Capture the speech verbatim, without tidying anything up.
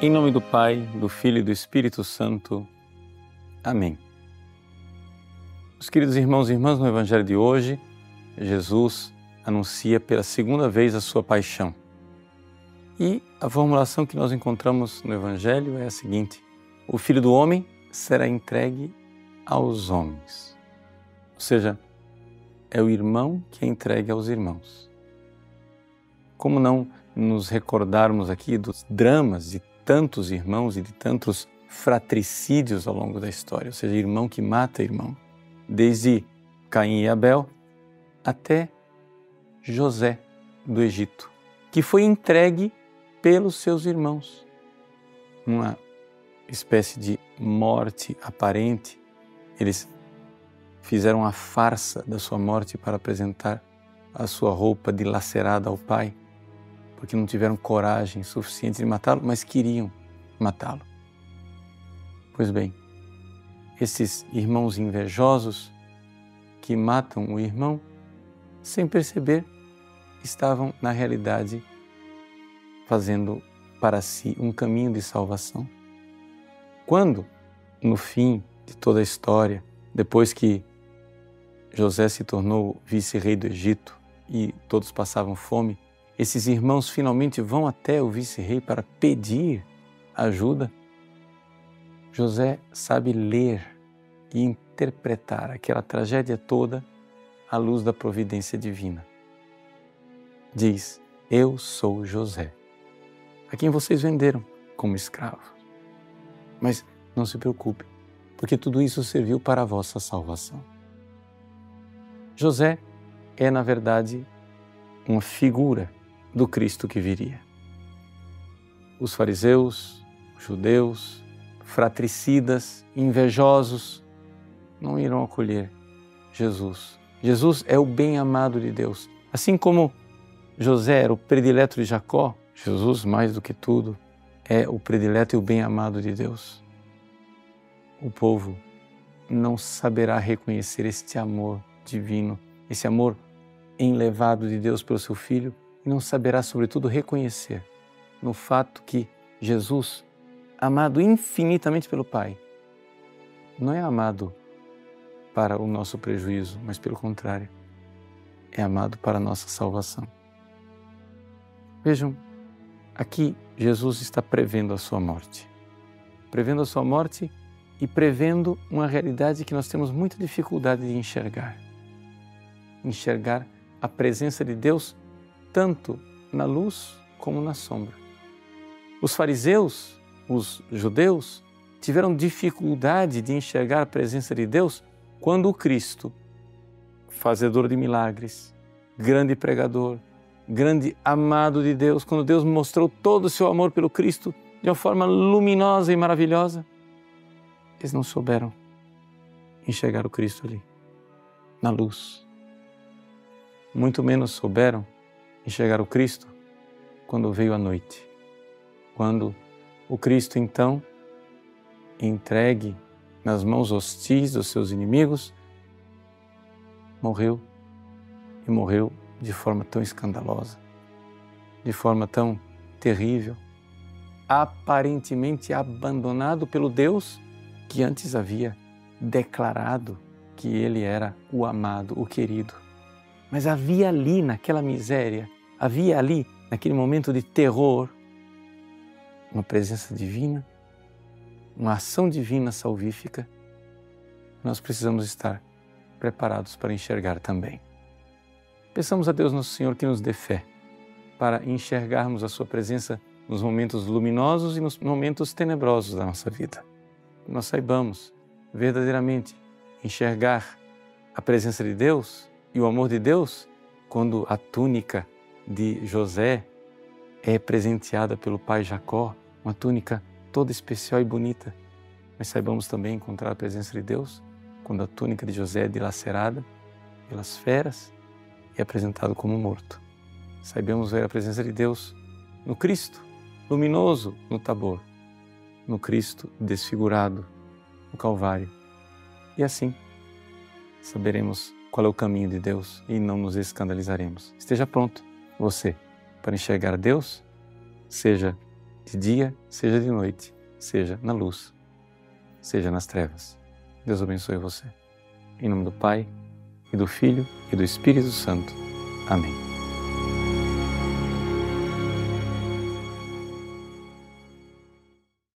Em nome do Pai, do Filho e do Espírito Santo. Amém. Meus queridos irmãos e irmãs, no Evangelho de hoje, Jesus anuncia pela segunda vez a sua paixão. E a formulação que nós encontramos no Evangelho é a seguinte: o Filho do Homem será entregue aos homens. Ou seja, é o irmão que é entregue aos irmãos. Como não nos recordarmos aqui dos dramas de tantos irmãos e de tantos fratricídios ao longo da história, ou seja, irmão que mata irmão, desde Caim e Abel até José do Egito, que foi entregue pelos seus irmãos, numa espécie de morte aparente. Eles fizeram a farsa da sua morte para apresentar a sua roupa dilacerada ao pai, porque não tiveram coragem suficiente de matá-lo, mas queriam matá-lo. Pois bem, esses irmãos invejosos que matam o irmão, sem perceber, estavam, na realidade, fazendo para si um caminho de salvação. Quando, no fim de toda a história, depois que José se tornou vice-rei do Egito e todos passavam fome, esses irmãos finalmente vão até o vice-rei para pedir ajuda. José sabe ler e interpretar aquela tragédia toda à luz da providência divina. Diz: eu sou José, a quem vocês venderam como escravo. Mas não se preocupe, porque tudo isso serviu para a vossa salvação. José é, na verdade, uma figura do Cristo que viria. Os fariseus, os judeus, fratricidas, invejosos, não irão acolher Jesus. Jesus é o bem-amado de Deus. Assim como José era o predileto de Jacó, Jesus, mais do que tudo, é o predileto e o bem-amado de Deus. O povo não saberá reconhecer este amor divino, esse amor enlevado de Deus pelo seu Filho, e não saberá, sobretudo, reconhecer no fato que Jesus, amado infinitamente pelo Pai, não é amado para o nosso prejuízo, mas pelo contrário, é amado para a nossa salvação. Vejam, aqui Jesus está prevendo a sua morte. Prevendo a sua morte e prevendo uma realidade que nós temos muita dificuldade de enxergar. Enxergar a presença de Deus tanto na luz como na sombra. Os fariseus, os judeus, tiveram dificuldade de enxergar a presença de Deus quando o Cristo, fazedor de milagres, grande pregador, grande amado de Deus, quando Deus mostrou todo o seu amor pelo Cristo de uma forma luminosa e maravilhosa, eles não souberam enxergar o Cristo ali, na luz. Muito menos souberam enxergar o Cristo quando veio a noite. Quando o Cristo, então, entregue nas mãos hostis dos seus inimigos, morreu e morreu de forma tão escandalosa, de forma tão terrível, aparentemente abandonado pelo Deus que antes havia declarado que Ele era o amado, o querido. Mas havia ali, naquela miséria, havia ali, naquele momento de terror, uma presença divina, uma ação divina salvífica. Nós precisamos estar preparados para enxergar também. Peçamos a Deus Nosso Senhor que nos dê fé para enxergarmos a Sua presença nos momentos luminosos e nos momentos tenebrosos da nossa vida. Que nós saibamos verdadeiramente enxergar a presença de Deus e o amor de Deus quando a túnica de José é presenteada pelo pai Jacó, uma túnica toda especial e bonita. Mas saibamos também encontrar a presença de Deus quando a túnica de José é dilacerada pelas feras e é apresentado como morto. Saibamos ver a presença de Deus no Cristo, luminoso no Tabor, no Cristo desfigurado no Calvário. E assim saberemos qual é o caminho de Deus e não nos escandalizaremos. Esteja pronto, você, para enxergar Deus, seja de dia, seja de noite, seja na luz, seja nas trevas. Deus abençoe você. Em nome do Pai, e do Filho, e do Espírito Santo. Amém.